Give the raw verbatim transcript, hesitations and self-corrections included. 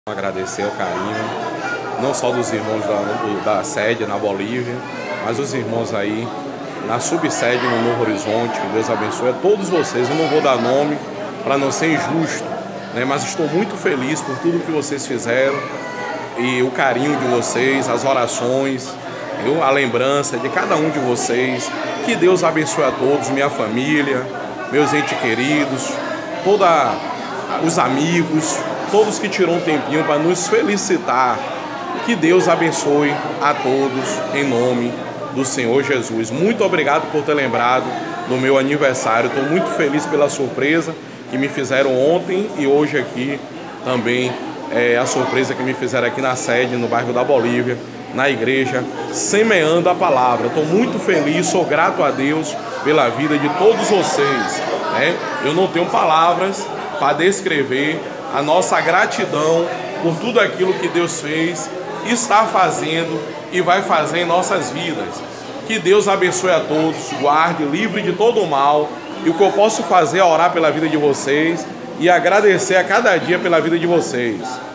Agradecer o carinho, não só dos irmãos da, da sede na Bolívia, mas os irmãos aí na subsede no Novo Horizonte. Que Deus abençoe a todos vocês. Eu não vou dar nome para não ser injusto, né? Mas estou muito feliz por tudo que vocês fizeram e o carinho de vocês, as orações, eu, a lembrança de cada um de vocês. Que Deus abençoe a todos, minha família, meus entes queridos, todos os amigos, todos que tiram um tempinho para nos felicitar. Que Deus abençoe a todos em nome do Senhor Jesus. Muito obrigado por ter lembrado do meu aniversário. Estou muito feliz pela surpresa que me fizeram ontem e hoje aqui também, é, a surpresa que me fizeram aqui na sede, no bairro da Bolívia, na igreja, semeando a palavra. Estou muito feliz, sou grato a Deus pela vida de todos vocês, né? Eu não tenho palavras para descrever a nossa gratidão por tudo aquilo que Deus fez, está fazendo e vai fazer em nossas vidas. Que Deus abençoe a todos, guarde, livre de todo o mal. E o que eu posso fazer é orar pela vida de vocês e agradecer a cada dia pela vida de vocês.